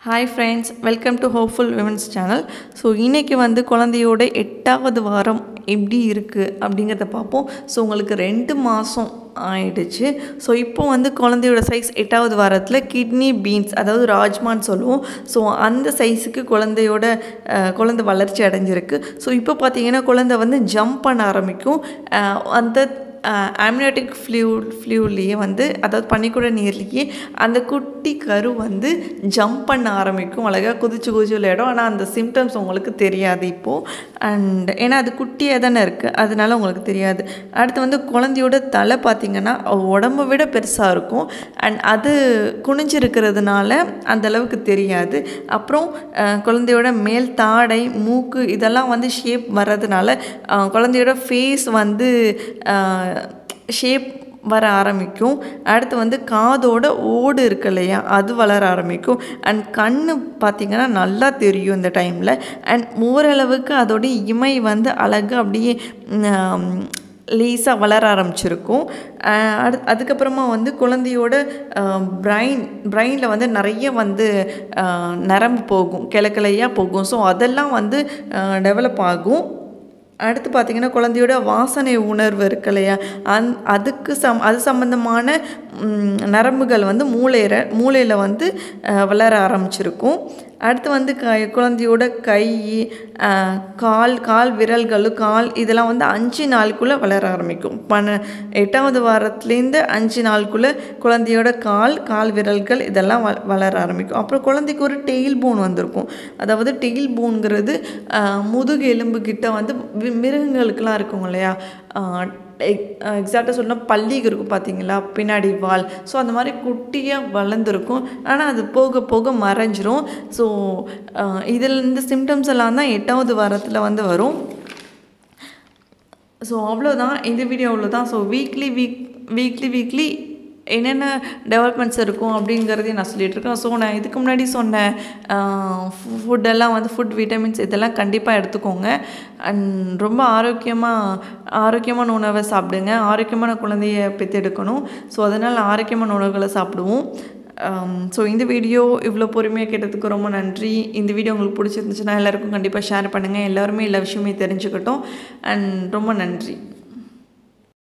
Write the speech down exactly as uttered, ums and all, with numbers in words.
Hi friends, welcome to Hopeful Women's channel. So இன்னைக்கு வந்து குழந்தையோட எட்டாவது வாரம் எப்படி இருக்குது அப்படிங்கிறத பார்ப்போம். ஸோ உங்களுக்கு ரெண்டு மாதம் ஆயிடுச்சு. ஸோ இப்போ வந்து குழந்தையோட சைஸ் எட்டாவது வாரத்தில் கிட்னி பீன்ஸ் அதாவது ராஜ்மான்னு சொல்லுவோம். ஸோ அந்த சைஸுக்கு குழந்தையோட குழந்தை வளர்ச்சி அடைஞ்சிருக்கு. ஸோ இப்போ பார்த்தீங்கன்னா குழந்தை வந்து ஜம்ப் பண்ண ஆரம்பிக்கும். அந்த ஆம்னியோட்டிக் ஃப்ளூ ஃப்ளூலேயே வந்து அதாவது பனிக்கூட நீர்லேயே அந்த குட்டி கரு வந்து ஜம்ப் பண்ண ஆரம்பிக்கும். அழகாக குதிச்சு குதிச்சு விளையாடும். ஆனால் அந்த சிம்டம்ஸ் உங்களுக்கு தெரியாது இப்போது. அண்ட் ஏன்னா அது குட்டியாக தானே இருக்குது, அதனால உங்களுக்கு தெரியாது. அடுத்து வந்து குழந்தையோட தலை பார்த்திங்கன்னா உடம்பை விட பெருசாக இருக்கும். அண்ட் அது குனிஞ்சிருக்கிறதுனால அந்தளவுக்கு தெரியாது. அப்புறம் குழந்தையோட மேல் தாடை மூக்கு இதெல்லாம் வந்து ஷேப் வர்றதுனால குழந்தையோட ஃபேஸ் வந்து ஷேப் வர ஆரம்பிக்கும். அடுத்து வந்து காதோட ஓடு இருக்கு இல்லையா, அது வளர ஆரம்பிக்கும். அண்ட் கண் பார்த்திங்கன்னா நல்லா தெரியும் இந்த டைமில். அண்ட் ஓரளவுக்கு அதோடைய இமை வந்து அழகாக அப்படியே லேஸாக வளர ஆரம்பிச்சிருக்கும். அடு அதுக்கப்புறமா வந்து குழந்தையோட பிரைன் பிரெயினில் வந்து நிறைய வந்து நரம்பு போகும், கிளக்கிளையாக போகும். ஸோ அதெல்லாம் வந்து டெவலப் ஆகும். அடுத்து பார்த்திங்கன்னா குழந்தையோட வாசனை உணர்வு இருக்கு இல்லையா, அந் அதுக்கு சம் அது சம்மந்தமான நரம்புகள் வந்து மூளையிற மூளையில் வந்து வளர ஆரம்பிச்சிருக்கும். அடுத்து வந்து க குழந்தையோட கை கால் கால் விரல்கள் கால் இதெல்லாம் வந்து அஞ்சு நாளுக்குள்ளே வளர ஆரம்பிக்கும். பன எட்டாவது வாரத்துலேருந்து அஞ்சு நாளுக்குள்ளே குழந்தையோட கால் கால் விரல்கள் இதெல்லாம் வ வளர ஆரம்பிக்கும். அப்புறம் குழந்தைக்கு ஒரு டெயில் போன் வந்திருக்கும். அதாவது டெயில் போனுங்கிறது முதுகு எலும்புக்கிட்ட வந்து மிருகங்களுக்கெல்லாம் இருக்கும் இல்லையா, எக்ஸாக்டாக சொல்லணும் பல்லிக்கு இருக்கும் பார்த்தீங்களா, பின்னாடி வால். ஸோ அந்த மாதிரி குட்டியாக வளர்ந்துருக்கும். ஆனால் அது போக போக மறைஞ்சிரும். ஸோ இதில் இந்த சிம்டம்ஸ் எல்லாம் தான் எட்டாவது வாரத்தில் வந்து வரும். ஸோ அவ்வளோதான் இந்த வீடியோ, அவ்வளோதான். So weekly week weekly weekly என்னென்ன டெவலப்மெண்ட்ஸ் இருக்கும் அப்படிங்கிறதையும் நான் சொல்லிகிட்ருக்கேன். ஸோ நான் இதுக்கு முன்னாடி சொன்ன ஃபுட்டெல்லாம் வந்து ஃபுட் விட்டமின்ஸ் இதெல்லாம் கண்டிப்பாக எடுத்துக்கோங்க. அண்ட் ரொம்ப ஆரோக்கியமாக ஆரோக்கியமான உணவை சாப்பிடுங்க. ஆரோக்கியமான குழந்தைய பெற்றெடுக்கணும். ஸோ அதனால் ஆரோக்கியமான உணவுகளை சாப்பிடுவோம். ஸோ இந்த வீடியோ இவ்வளோ பொறுமையாக கேட்டதுக்கு ரொம்ப நன்றி. இந்த வீடியோ உங்களுக்கு பிடிச்சிருந்துச்சுன்னா எல்லாேருக்கும் கண்டிப்பாக ஷேர் பண்ணுங்கள். எல்லோருமே எல்லா விஷயமே தெரிஞ்சுக்கட்டும். அண்ட் ரொம்ப நன்றி.